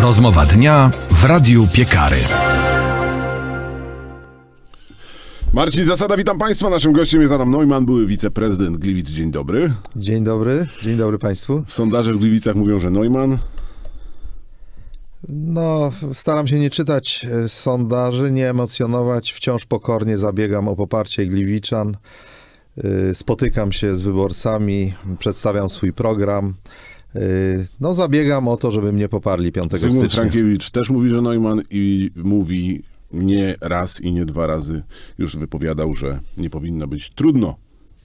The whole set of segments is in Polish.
Rozmowa dnia w Radiu Piekary. Marcin Zasada, witam Państwa. Naszym gościem jest Adam Neumann, były wiceprezydent Gliwic. Dzień dobry. Dzień dobry Państwu. W sondażach w Gliwicach mówią, że Neumann. No, staram się nie czytać sondaży, nie emocjonować. Wciąż pokornie zabiegam o poparcie Gliwiczan. Spotykam się z wyborcami, przedstawiam swój program. No, zabiegam o to, żeby mnie poparli 5 stycznia. Zygmunt Frankiewicz też mówi, że Neumann i mówi nie raz i nie dwa razy. Już wypowiadał, że nie powinno być trudno.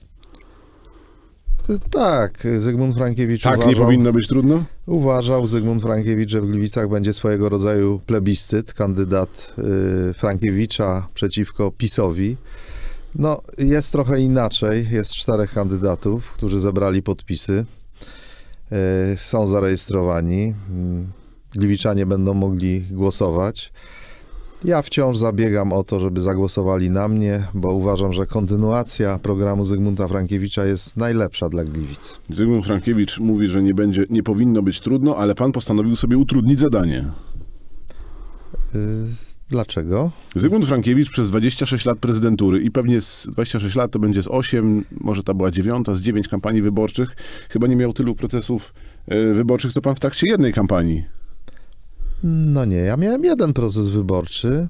Tak, Zygmunt Frankiewicz Tak, uważał, nie powinno być trudno? Uważał Zygmunt Frankiewicz, że w Gliwicach będzie swojego rodzaju plebiscyt, kandydat Frankiewicza przeciwko PiS-owi. No, jest trochę inaczej. Jest 4 kandydatów, którzy zebrali podpisy. Są zarejestrowani. Gliwiczanie będą mogli głosować. Ja wciąż zabiegam o to, żeby zagłosowali na mnie, bo uważam, że kontynuacja programu Zygmunta Frankiewicza jest najlepsza dla Gliwic. Zygmunt Frankiewicz mówi, że nie powinno być trudno, ale pan postanowił sobie utrudnić zadanie. Dlaczego? Zygmunt Frankiewicz przez 26 lat prezydentury i pewnie z 26 lat to będzie z 8, może ta była 9, z 9 kampanii wyborczych. Chyba nie miał tylu procesów wyborczych, co pan w trakcie jednej kampanii. No nie, ja miałem jeden proces wyborczy.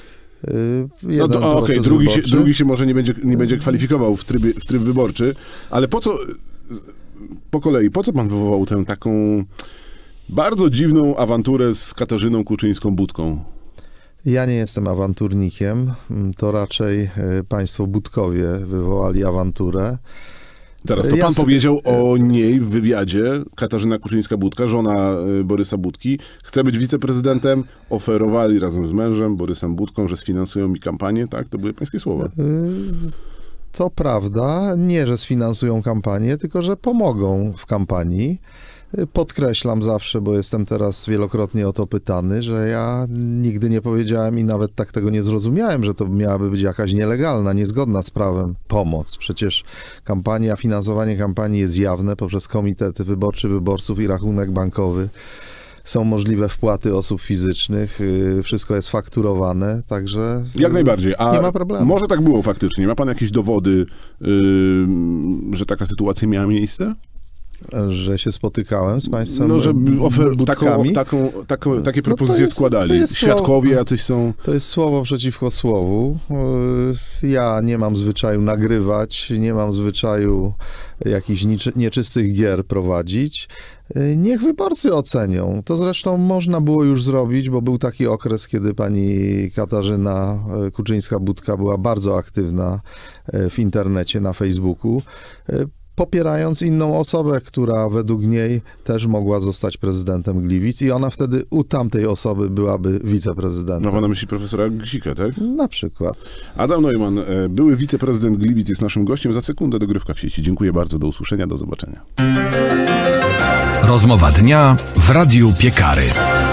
Drugi się może nie będzie kwalifikował w tryb wyborczy, ale po kolei, po co pan wywołał tę taką bardzo dziwną awanturę z Katarzyną Kuczyńską-Budką? Ja nie jestem awanturnikiem, to raczej państwo Budkowie wywołali awanturę. Teraz to pan powiedział o niej w wywiadzie. Katarzyna Kuczyńska-Budka, żona Borysa Budki, chce być wiceprezydentem. Oferowali razem z mężem, Borysem Budką, że sfinansują mi kampanię. Tak? To były pańskie słowa. To prawda. Nie, że sfinansują kampanię, tylko że pomogą w kampanii. Podkreślam zawsze, bo jestem teraz wielokrotnie o to pytany, że ja nigdy nie powiedziałem i nawet tak tego nie zrozumiałem, że to miałaby być jakaś nielegalna, niezgodna z prawem pomoc. Przecież finansowanie kampanii jest jawne poprzez komitet wyborczy wyborców i rachunek bankowy. Są możliwe wpłaty osób fizycznych, wszystko jest fakturowane, także jak najbardziej. A nie ma problemu. Może tak było faktycznie. Ma pan jakieś dowody, że taka sytuacja miała miejsce? Że się spotykałem z państwem Budkami? Takie propozycje składali. Świadkowie jacyś są. To jest słowo przeciwko słowu. Ja nie mam zwyczaju nagrywać, nie mam zwyczaju jakichś nieczystych gier prowadzić. Niech wyborcy ocenią. To zresztą można było już zrobić, bo był taki okres, kiedy pani Katarzyna Kuczyńska-Budka była bardzo aktywna w internecie, na Facebooku, popierając inną osobę, która według niej też mogła zostać prezydentem Gliwic i ona wtedy u tamtej osoby byłaby wiceprezydentem. Ma pan na myśli profesora Gzika, tak? Na przykład. Adam Neumann, były wiceprezydent Gliwic, jest naszym gościem. Za sekundę dogrywka w sieci. Dziękuję bardzo, do usłyszenia, do zobaczenia. Rozmowa dnia w Radiu Piekary.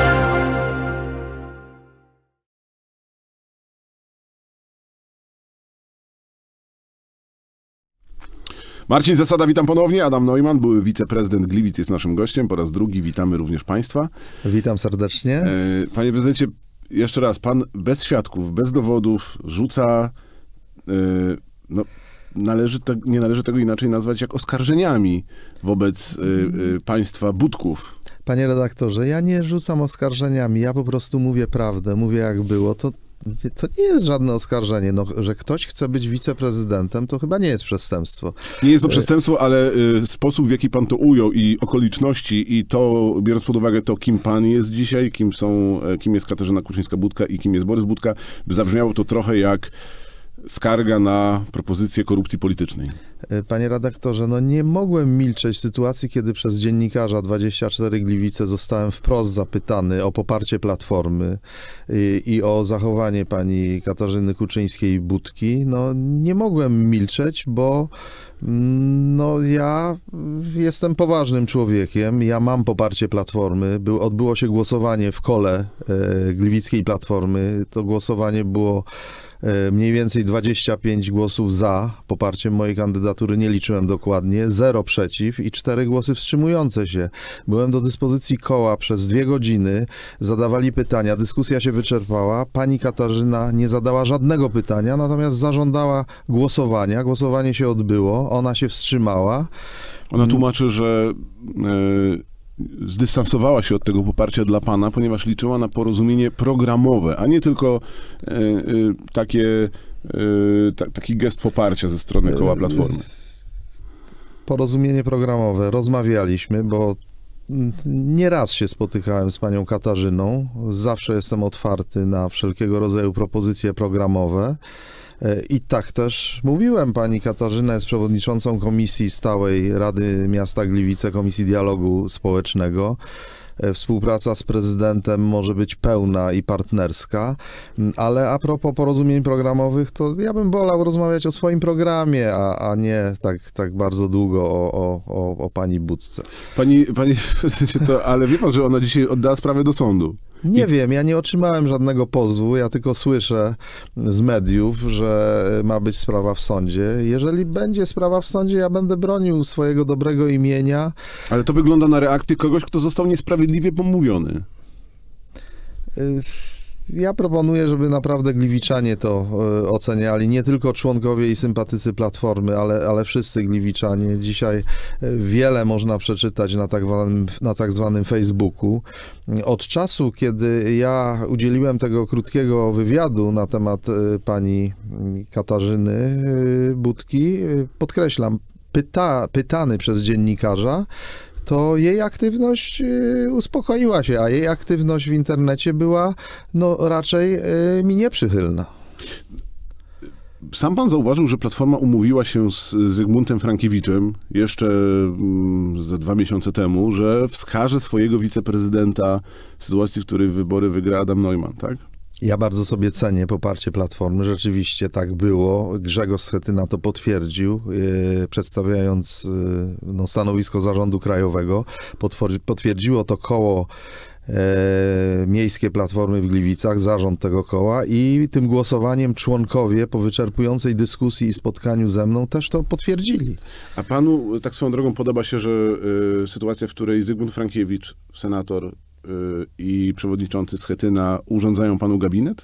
Marcin Zasada, witam ponownie. Adam Neumann, były wiceprezydent Gliwic, jest naszym gościem. Po raz drugi witamy również państwa. Witam serdecznie. Panie prezydencie, jeszcze raz, pan bez świadków, bez dowodów rzuca, nie należy tego inaczej nazwać jak oskarżeniami wobec państwa Budków. Panie redaktorze, ja nie rzucam oskarżeniami, ja po prostu mówię prawdę, mówię jak było. To nie jest żadne oskarżenie. No, że ktoś chce być wiceprezydentem, to chyba nie jest przestępstwo. Nie jest to przestępstwo, ale sposób, w jaki pan to ujął i okoliczności i to, biorąc pod uwagę to, kim pan jest dzisiaj, kim jest Katarzyna Kuczyńska-Budka i kim jest Borys Budka, by zabrzmiało to trochę jak skarga na propozycję korupcji politycznej. Panie redaktorze, no nie mogłem milczeć w sytuacji, kiedy przez dziennikarza 24 Gliwice zostałem wprost zapytany o poparcie Platformy i o zachowanie pani Katarzyny Kuczyńskiej-Budki. No nie mogłem milczeć, bo no ja jestem poważnym człowiekiem, ja mam poparcie Platformy. Odbyło się głosowanie w kole Gliwickiej Platformy. To głosowanie było mniej więcej 25 głosów za poparciem mojej kandydaturze. kandydatury nie liczyłem dokładnie, 0 przeciw i 4 głosy wstrzymujące się. Byłem do dyspozycji koła przez 2 godziny, zadawali pytania, dyskusja się wyczerpała, pani Katarzyna nie zadała żadnego pytania, natomiast zażądała głosowania. Głosowanie się odbyło, ona się wstrzymała. Ona tłumaczy, że zdystansowała się od tego poparcia dla pana, ponieważ liczyła na porozumienie programowe, a nie tylko taki gest poparcia ze strony koła Platformy. Porozumienie programowe. Rozmawialiśmy, bo nieraz się spotykałem z panią Katarzyną. Zawsze jestem otwarty na wszelkiego rodzaju propozycje programowe. I tak też mówiłem, pani Katarzyna jest przewodniczącą Komisji Stałej Rady Miasta Gliwice, Komisji Dialogu Społecznego. Współpraca z prezydentem może być pełna i partnerska, ale a propos porozumień programowych, to ja bym wolał rozmawiać o swoim programie, a nie tak bardzo długo o pani Budce. Panie prezydencie, ale wie pan, że ona dzisiaj oddała sprawę do sądu? Nie wiem, ja nie otrzymałem żadnego pozwu, ja tylko słyszę z mediów, że ma być sprawa w sądzie. Jeżeli będzie sprawa w sądzie, ja będę bronił swojego dobrego imienia. Ale to wygląda na reakcję kogoś, kto został niesprawiedliwie pomówiony. Ja proponuję, żeby naprawdę gliwiczanie to oceniali, nie tylko członkowie i sympatycy Platformy, ale wszyscy gliwiczanie. Dzisiaj wiele można przeczytać na tak zwanym Facebooku. Od czasu, kiedy ja udzieliłem tego krótkiego wywiadu na temat pani Katarzyny Budki, podkreślam, pytany przez dziennikarza, to jej aktywność uspokoiła się, a jej aktywność w internecie była raczej mi nieprzychylna. Sam pan zauważył, że Platforma umówiła się z Zygmuntem Frankiewiczem jeszcze ze 2 miesiące temu, że wskaże swojego wiceprezydenta w sytuacji, w której wybory wygra Adam Neumann, tak? Ja bardzo sobie cenię poparcie Platformy. Rzeczywiście tak było. Grzegorz Schetyna to potwierdził, przedstawiając stanowisko Zarządu Krajowego. Potwierdziło to koło miejskie Platformy w Gliwicach, zarząd tego koła i tym głosowaniem członkowie po wyczerpującej dyskusji i spotkaniu ze mną też to potwierdzili. A panu tak swoją drogą podoba się, że sytuacja, w której Zygmunt Frankiewicz, senator i przewodniczący Schetyna urządzają panu gabinet?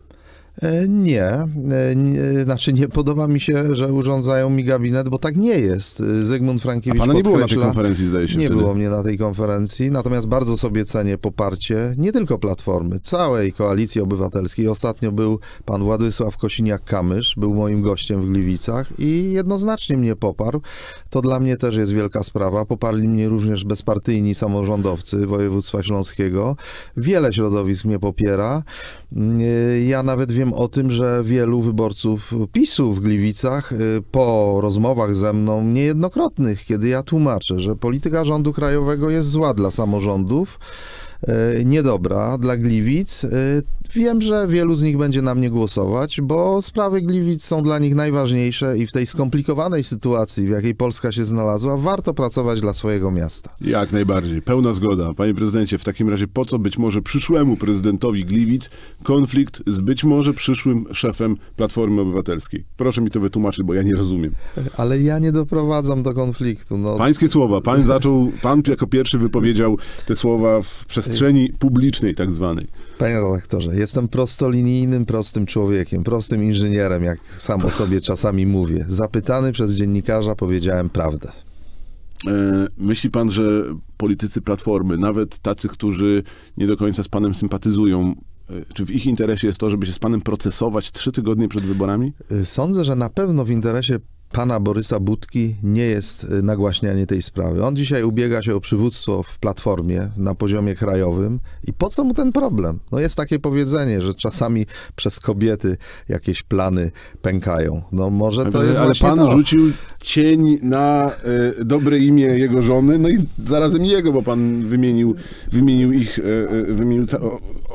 Znaczy nie podoba mi się, że urządzają mi gabinet, bo tak nie jest. Zygmunt Frankiewicz A pana nie było na tej konferencji, zdaje się. Nie wtedy. było mnie na tej konferencji, natomiast bardzo sobie cenię poparcie nie tylko Platformy, całej Koalicji Obywatelskiej. Ostatnio był pan Władysław Kosiniak-Kamysz, był moim gościem w Gliwicach i jednoznacznie mnie poparł. To dla mnie też jest wielka sprawa. Poparli mnie również bezpartyjni samorządowcy województwa śląskiego. Wiele środowisk mnie popiera. Ja nawet wiem o tym, że wielu wyborców PiS-u w Gliwicach po rozmowach ze mną niejednokrotnych, kiedy ja tłumaczę, że polityka rządu krajowego jest zła dla samorządów, niedobra dla Gliwic. Wiem, że wielu z nich będzie na mnie głosować, bo sprawy Gliwic są dla nich najważniejsze i w tej skomplikowanej sytuacji, w jakiej Polska się znalazła, warto pracować dla swojego miasta. Jak najbardziej. Pełna zgoda. Panie prezydencie, w takim razie po co być może przyszłemu prezydentowi Gliwic konflikt z być może przyszłym szefem Platformy Obywatelskiej? Proszę mi to wytłumaczyć, bo ja nie rozumiem. Ale ja nie doprowadzam do konfliktu. Pańskie słowa. Pan jako pierwszy wypowiedział te słowa w przestrzeni publicznej tak zwanej. Panie redaktorze, jestem prostolinijnym, prostym człowiekiem, prostym inżynierem, jak sam o sobie czasami mówię. Zapytany przez dziennikarza powiedziałem prawdę. Myśli pan, że politycy Platformy, nawet tacy, którzy nie do końca z panem sympatyzują, czy w ich interesie jest to, żeby się z panem procesować 3 tygodnie przed wyborami? Sądzę, że na pewno w interesie pana Borysa Budki nie jest nagłaśnianie tej sprawy. On dzisiaj ubiega się o przywództwo w Platformie na poziomie krajowym i po co mu ten problem? Jest takie powiedzenie, że czasami przez kobiety jakieś plany pękają. Może to jest właśnie pan to. rzucił cień na dobre imię jego żony, no i zarazem jego, bo pan wymienił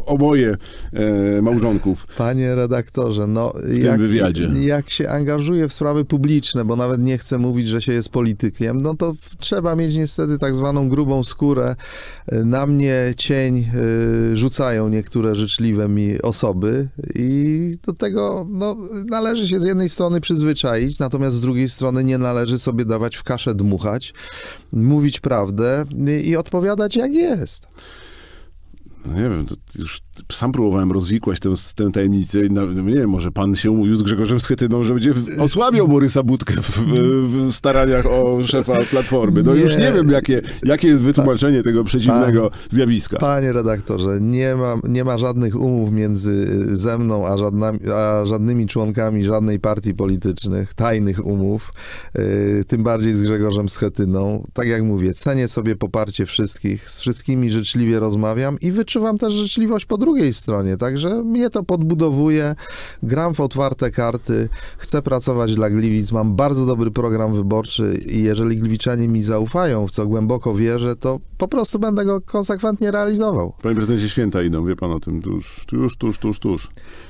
oboje małżonków. Panie redaktorze, no W tym wywiadzie. Jak się angażuje w sprawy publiczne, bo nawet nie chcę mówić, że się jest politykiem, no to trzeba mieć niestety tak zwaną grubą skórę. Na mnie cień rzucają niektóre życzliwe mi osoby i do tego no, należy się z jednej strony przyzwyczaić, natomiast z drugiej strony nie należy sobie dawać w kaszę dmuchać, mówić prawdę i odpowiadać jak jest. No nie wiem, to już sam próbowałem rozwikłać tę tajemnicę i nie wiem, może pan się umówił z Grzegorzem Schetyną, że będzie osłabiał Borysa Budkę w staraniach o szefa Platformy. No już nie wiem, jakie jest wytłumaczenie tego przeciwnego zjawiska. Panie redaktorze, nie ma żadnych umów między ze mną a żadnymi członkami żadnej partii politycznych, tajnych umów, tym bardziej z Grzegorzem Schetyną. Tak jak mówię, cenię sobie poparcie wszystkich, z wszystkimi życzliwie rozmawiam i wyczuwam też życzliwość po drugiej stronie, także mnie to podbudowuje, gram w otwarte karty, chcę pracować dla Gliwic, mam bardzo dobry program wyborczy i jeżeli gliwiczanie mi zaufają, w co głęboko wierzę, to po prostu będę go konsekwentnie realizował. Panie prezydencie, święta idą, wie pan o tym, tuż.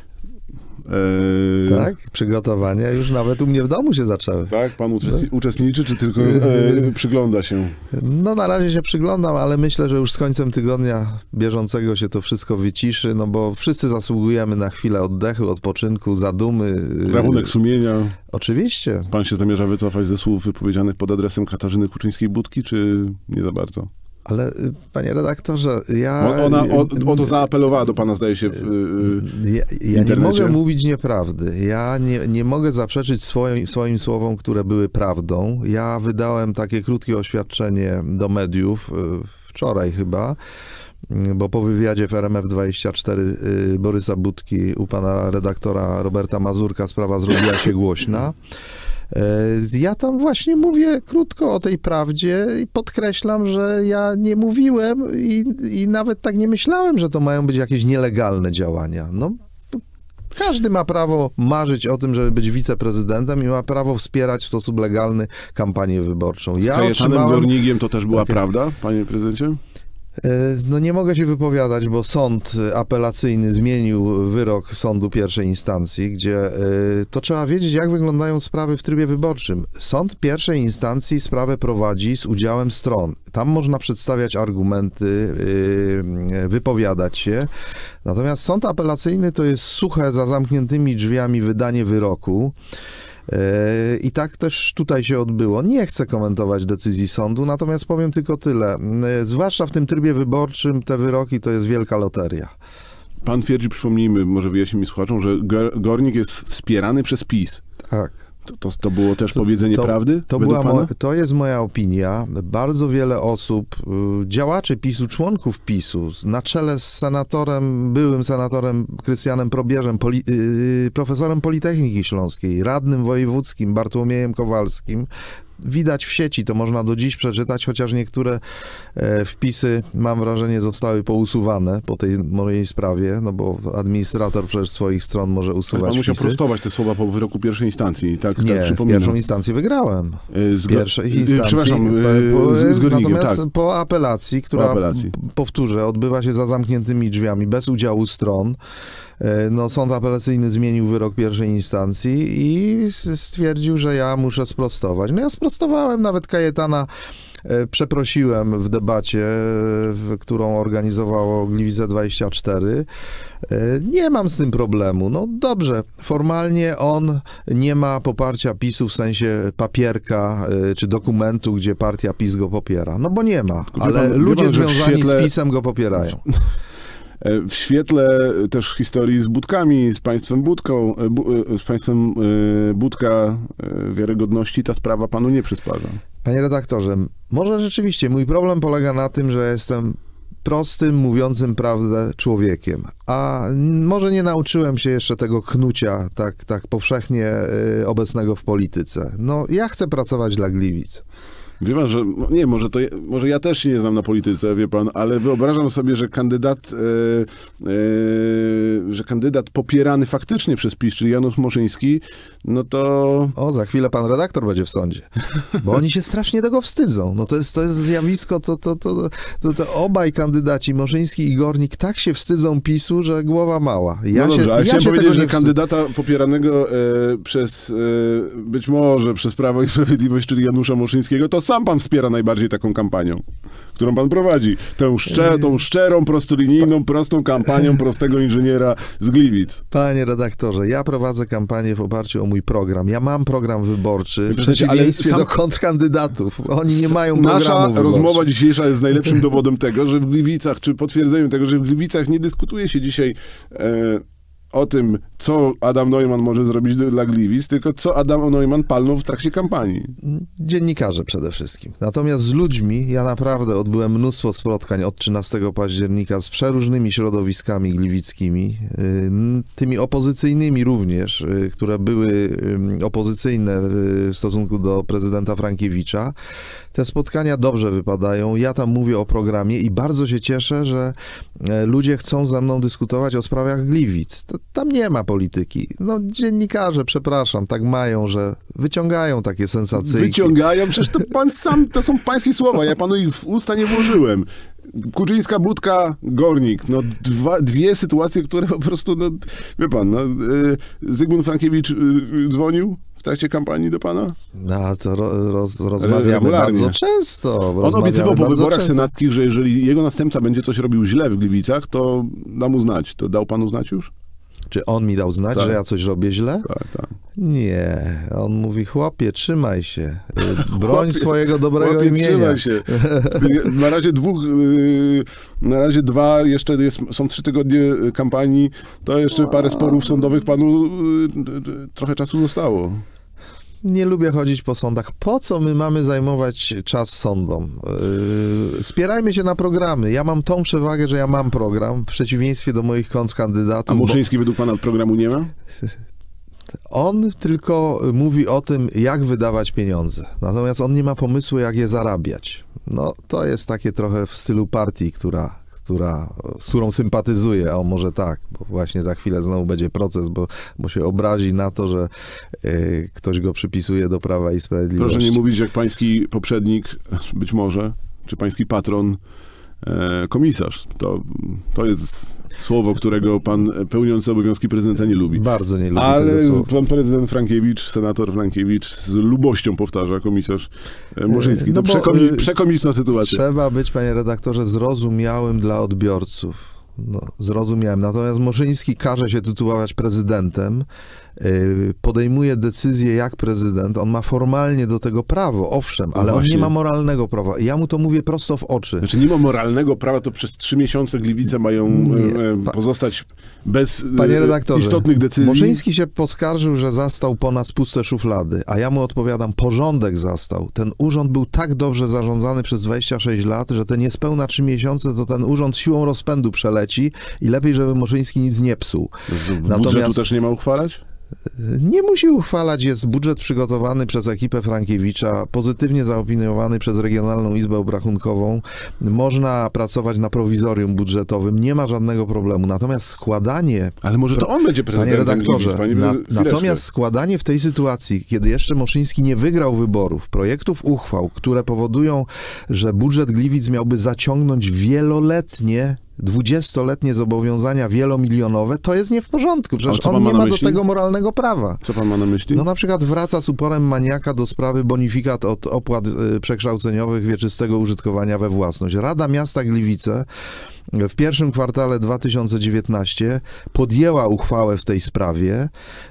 Tak, przygotowania już nawet u mnie w domu się zaczęły. Tak? Pan uczestniczy, czy tylko przygląda się? No na razie się przyglądam, ale myślę, że już z końcem tygodnia bieżącego się to wszystko wyciszy, no bo wszyscy zasługujemy na chwilę oddechu, odpoczynku, zadumy. Rachunek sumienia. Oczywiście. Pan się zamierza wycofać ze słów wypowiedzianych pod adresem Katarzyny Kuczyńskiej-Budki, czy nie za bardzo? Ale, panie redaktorze, ja... Ona o to zaapelowała do pana, zdaje się, ja nie mogę mówić nieprawdy. Ja nie mogę zaprzeczyć swoim słowom, które były prawdą. Ja wydałem takie krótkie oświadczenie do mediów, wczoraj chyba, bo po wywiadzie w RMF24 Borysa Budki u pana redaktora Roberta Mazurka sprawa zrobiła się głośna. Ja tam właśnie mówię krótko o tej prawdzie i podkreślam, że ja nie mówiłem i nawet tak nie myślałem, że to mają być jakieś nielegalne działania. No, każdy ma prawo marzyć o tym, żeby być wiceprezydentem i ma prawo wspierać w sposób legalny kampanię wyborczą. Z Kajetanem Gornigiem to też była prawda, panie prezydencie? No nie mogę się wypowiadać, bo sąd apelacyjny zmienił wyrok sądu pierwszej instancji, gdzie to trzeba wiedzieć, jak wyglądają sprawy w trybie wyborczym. Sąd pierwszej instancji sprawę prowadzi z udziałem stron. Tam można przedstawiać argumenty, wypowiadać się. Natomiast sąd apelacyjny to jest suche, za zamkniętymi drzwiami wydanie wyroku. I tak też tutaj się odbyło. Nie chcę komentować decyzji sądu, natomiast powiem tylko tyle. Zwłaszcza w tym trybie wyborczym te wyroki to jest wielka loteria. Pan twierdzi, przypomnijmy, może wyjaśnijmy słuchaczom, że Gornik jest wspierany przez PiS. Tak. To było też powiedzenie prawdy? To jest moja opinia. Bardzo wiele osób, działaczy PiS-u, członków PiS-u, na czele z byłym senatorem Krystianem Probierzem, profesorem Politechniki Śląskiej, radnym wojewódzkim Bartłomiejem Kowalskim, widać w sieci, to można do dziś przeczytać, chociaż niektóre wpisy, mam wrażenie, zostały pousuwane po tej mojej sprawie, no bo administrator przecież swoich stron może usuwać Pan musiał wpisy. prostować te słowa po wyroku pierwszej instancji. Tak, nie, tak pierwszą instancję wygrałem. Przepraszam, z Gornikiem, natomiast tak. po apelacji, która, powtórzę, odbywa się za zamkniętymi drzwiami, bez udziału stron, no, sąd apelacyjny zmienił wyrok pierwszej instancji i stwierdził, że ja muszę sprostować. No ja sprostowałem, nawet Kajetana przeprosiłem w debacie, którą organizowało Gliwice24. Nie mam z tym problemu. No dobrze, formalnie on nie ma poparcia PiS-u w sensie papierka czy dokumentu, gdzie partia PiS go popiera. No bo nie ma, ale ludzie związani z PiS-em go popierają. W świetle też historii z Budkami, z państwem Budką, z państwem Budka wiarygodności ta sprawa panu nie przysparza. Panie redaktorze, może rzeczywiście mój problem polega na tym, że jestem prostym, mówiącym prawdę człowiekiem, a może nie nauczyłem się jeszcze tego knucia tak powszechnie obecnego w polityce. No, ja chcę pracować dla Gliwic. Wie pan, że nie, może ja też się nie znam na polityce, wie pan, ale wyobrażam sobie, że kandydat popierany faktycznie przez PiS, czyli Janusz Moszyński, no to... O, za chwilę pan redaktor będzie w sądzie, bo oni się strasznie tego wstydzą. No to jest zjawisko, to obaj kandydaci, Moszyński i Gornik, tak się wstydzą PiS-u, że głowa mała. No dobrze, ale chciałem powiedzieć, że kandydata popieranego być może przez Prawo i Sprawiedliwość, czyli Janusza Moszyńskiego, to sam pan wspiera najbardziej taką kampanią, którą pan prowadzi. Tą szczerą, prostolinijną, prostą kampanią prostego inżyniera z Gliwic. Panie redaktorze, ja prowadzę kampanię w oparciu o mój program. Ja mam program wyborczy w przeciwieństwie do kontrkandydatów. Oni nie mają programu Nasza rozmowa dzisiejsza jest najlepszym dowodem tego, że w Gliwicach, czy potwierdzeniem tego, że w Gliwicach nie dyskutuje się dzisiaj o tym, co Adam Neumann może zrobić dla Gliwic, tylko co Adam Neumann palnął w trakcie kampanii. Dziennikarze przede wszystkim. Natomiast z ludźmi ja naprawdę odbyłem mnóstwo spotkań od 13 października z przeróżnymi środowiskami gliwickimi, tymi opozycyjnymi również, które były opozycyjne w stosunku do prezydenta Frankiewicza. Te spotkania dobrze wypadają. Ja tam mówię o programie i bardzo się cieszę, że ludzie chcą ze mną dyskutować o sprawach Gliwic. Tam nie ma polityki. No dziennikarze, przepraszam, tak mają, że wyciągają takie sensacyjki. Wyciągają? Przecież to pan sam, to są pańskie słowa. Ja panu ich w usta nie włożyłem. Kuczyńska Budka, Gornik. No dwie sytuacje, które po prostu, no wie pan, no, Zygmunt Frankiewicz dzwonił w trakcie kampanii do pana? No, to rozmawiamy bardzo często. On obiecywał po wyborach senackich, że jeżeli jego następca będzie coś robił źle w Gliwicach, to da mu znać. To dał panu znać już? Czy on mi dał znać, tak, że ja coś robię źle? Tak. Nie. On mówi, chłopie, trzymaj się. Broń swojego dobrego chłopie, imienia. Trzymaj się. Na razie są 3 tygodnie kampanii, to jeszcze parę sporów sądowych panu trochę czasu zostało. Nie lubię chodzić po sądach. Po co my mamy zajmować czas sądom? Spierajmy się na programy. Ja mam tą przewagę, że ja mam program, w przeciwieństwie do moich kontrkandydatów. A Moszyński według pana programu nie ma? On tylko mówi o tym, jak wydawać pieniądze. Natomiast on nie ma pomysłu, jak je zarabiać. No, to jest takie trochę w stylu partii, z którą sympatyzuję, a może tak, bo właśnie za chwilę znowu będzie proces, bo się obrazi na to, że ktoś go przypisuje do Prawa i Sprawiedliwości. Proszę nie mówić, jak pański poprzednik, być może, czy pański patron, komisarz. To jest słowo, którego pan pełniący obowiązki prezydenta nie lubi. Bardzo nie lubi ale tego słowa. Pan prezydent Frankiewicz, senator Frankiewicz z lubością powtarza komisarz Moszyński. To przekomiczna sytuacja. Trzeba być, panie redaktorze, zrozumiałym dla odbiorców. No, zrozumiałem. Natomiast Moszyński każe się tytułować prezydentem, podejmuje decyzję jak prezydent, on ma formalnie do tego prawo, owszem, ale on nie ma moralnego prawa. Ja mu to mówię prosto w oczy. Znaczy nie ma moralnego prawa, to przez 3 miesiące Gliwice mają pozostać bez istotnych decyzji. Moszyński się poskarżył, że zastał po nas puste szuflady, a ja mu odpowiadam, porządek zastał. Ten urząd był tak dobrze zarządzany przez 26 lat, że te niespełna 3 miesiące to ten urząd siłą rozpędu przeleci i lepiej, żeby Moszyński nic nie psuł. Budżetu też nie ma uchwalać? Nie musi uchwalać, jest budżet przygotowany przez ekipę Frankiewicza, pozytywnie zaopiniowany przez Regionalną Izbę Obrachunkową. Można pracować na prowizorium budżetowym, nie ma żadnego problemu. Natomiast składanie... Ale może to on będzie prezydentem. Panie redaktorze, natomiast składanie w tej sytuacji, kiedy jeszcze Moszyński nie wygrał wyborów, projektów uchwał, które powodują, że budżet Gliwic miałby zaciągnąć wieloletnie 20-letnie zobowiązania wielomilionowe, to jest nie w porządku. Przecież on nie ma do tego moralnego prawa. Co pan ma na myśli? No na przykład wraca z uporem maniaka do sprawy bonifikat od opłat przekształceniowych wieczystego użytkowania we własność. Rada Miasta Gliwice w pierwszym kwartale 2019 podjęła uchwałę w tej sprawie,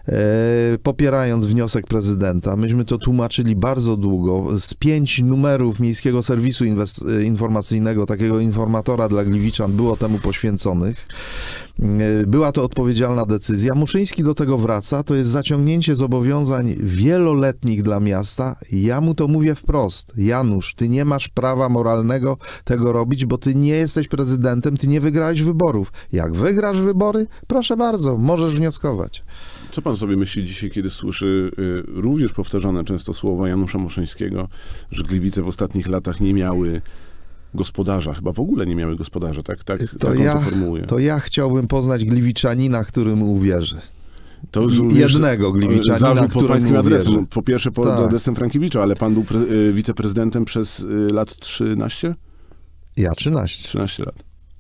popierając wniosek prezydenta. Myśmy to tłumaczyli bardzo długo. Z 5 numerów Miejskiego Serwisu Informacyjnego, takiego informatora dla gliwiczan, było temu poświęconych. Była to odpowiedzialna decyzja. Muszyński do tego wraca. To jest zaciągnięcie zobowiązań wieloletnich dla miasta. Ja mu to mówię wprost. Janusz, ty nie masz prawa moralnego tego robić, bo ty nie jesteś prezydentem, ty nie wygrałeś wyborów. Jak wygrasz wybory, proszę bardzo, możesz wnioskować. Co pan sobie myśli dzisiaj, kiedy słyszy również powtarzane często słowa Janusza Muszyńskiego, że Gliwice w ostatnich latach nie miały gospodarza, chyba w ogóle nie miały gospodarza, tak on to formułuje. To ja chciałbym poznać gliwiczanina, który mu uwierzy. To już jednego gliwiczanina, zarzut pod pańskim adresem. uwierzy. Po pierwsze pod adresem Frankiewicza, ale pan był wiceprezydentem przez lat 13? Ja 13. 13 lat.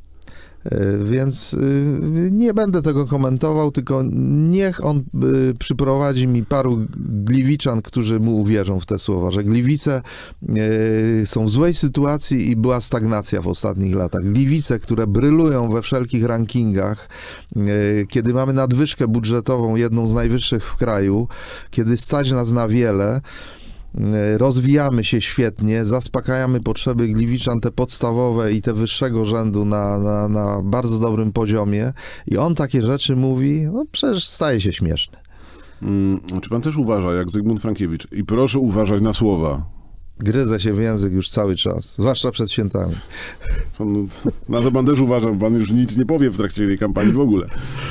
Więc nie będę tego komentował, tylko niech on przyprowadzi mi paru gliwiczan, którzy mu uwierzą w te słowa, że Gliwice są w złej sytuacji i była stagnacja w ostatnich latach. Gliwice, które brylują we wszelkich rankingach, kiedy mamy nadwyżkę budżetową, jedną z najwyższych w kraju, kiedy stać nas na wiele, rozwijamy się świetnie, zaspokajamy potrzeby Gliwiczan, te podstawowe i te wyższego rzędu na bardzo dobrym poziomie i on takie rzeczy mówi, no przecież staje się śmieszny. Czy pan też uważa, jak Zygmunt Frankiewicz, i proszę uważać na słowa? Gryzę się w język już cały czas, zwłaszcza przed świętami. Na to pan też uważa, pan już nic nie powie w trakcie tej kampanii w ogóle.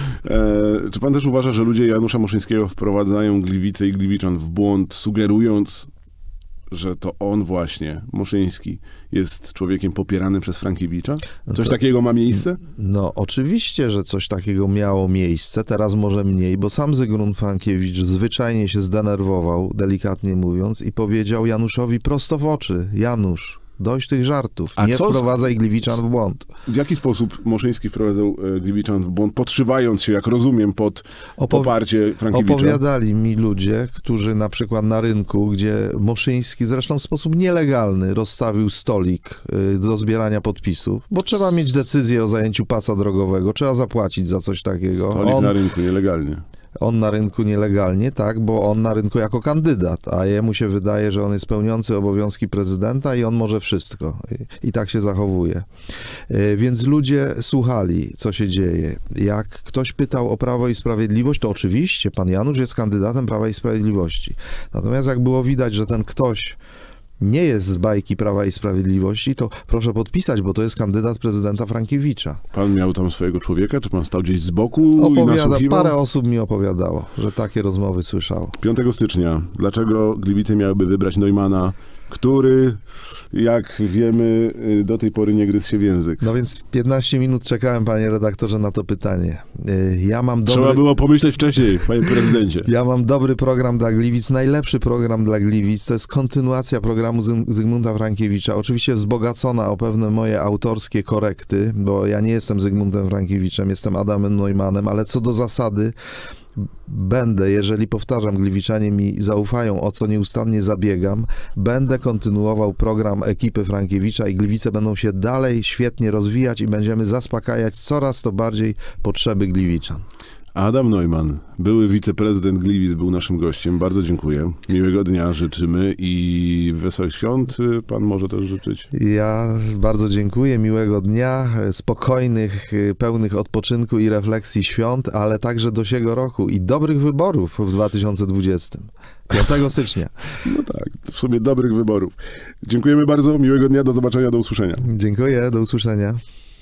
Czy pan też uważa, że ludzie Janusza Muszyńskiego wprowadzają Gliwice i Gliwiczan w błąd, sugerując, że to on właśnie, Muszyński, jest człowiekiem popieranym przez Frankiewicza? Coś takiego ma miejsce? No oczywiście, że coś takiego miało miejsce, teraz może mniej, bo sam Zygmunt Frankiewicz zwyczajnie się zdenerwował, delikatnie mówiąc, i powiedział Januszowi prosto w oczy: Janusz, dość tych żartów, nie wprowadzaj Gliwiczan w błąd. W jaki sposób Muszyński wprowadzał Gliwiczan w błąd, podszywając się, jak rozumiem, pod poparcie Frankiewicza? Opowiadali mi ludzie, którzy na przykład na rynku, gdzie Muszyński zresztą w sposób nielegalny rozstawił stolik do zbierania podpisów, bo trzeba mieć decyzję o zajęciu pasa drogowego, trzeba zapłacić za coś takiego. Stolik na rynku nielegalnie. On na rynku nielegalnie, tak, bo on na rynku jako kandydat, a jemu się wydaje, że on jest pełniący obowiązki prezydenta i on może wszystko. I tak się zachowuje. Więc ludzie słuchali, co się dzieje. Jak ktoś pytał o Prawo i Sprawiedliwość, to oczywiście pan Janusz jest kandydatem Prawa i Sprawiedliwości. Natomiast jak było widać, że ten ktoś nie jest z bajki Prawa i Sprawiedliwości, to proszę podpisać, bo to jest kandydat prezydenta Frankiewicza. Pan miał tam swojego człowieka, czy pan stał gdzieś z boku i nasłuchiwał? Parę osób mi opowiadało, że takie rozmowy słyszało. 5 stycznia. Dlaczego Gliwice miałyby wybrać Neumana, który, jak wiemy, do tej pory nie gryzł się w język? No więc 15 minut czekałem, panie redaktorze, na to pytanie. Trzeba było pomyśleć wcześniej, panie prezydencie. Ja mam dobry program dla Gliwic, najlepszy program dla Gliwic. To jest kontynuacja programu Zygmunta Frankiewicza. Oczywiście wzbogacona o pewne moje autorskie korekty, bo ja nie jestem Zygmuntem Frankiewiczem, jestem Adamem Neumannem, ale co do zasady będę, jeżeli, powtarzam, Gliwiczanie mi zaufają, o co nieustannie zabiegam, będę kontynuował program ekipy Frankiewicza i Gliwice będą się dalej świetnie rozwijać i będziemy zaspokajać coraz to bardziej potrzeby Gliwiczan. Adam Neumann, były wiceprezydent Gliwic, był naszym gościem. Bardzo dziękuję. Miłego dnia życzymy i wesołych świąt pan może też życzyć. Ja bardzo dziękuję. Miłego dnia, spokojnych, pełnych odpoczynku i refleksji świąt, ale także do siego roku i dobrych wyborów w 2020. 5 stycznia. No tak, w sumie dobrych wyborów. Dziękujemy bardzo. Miłego dnia. Do zobaczenia. Do usłyszenia. Dziękuję. Do usłyszenia.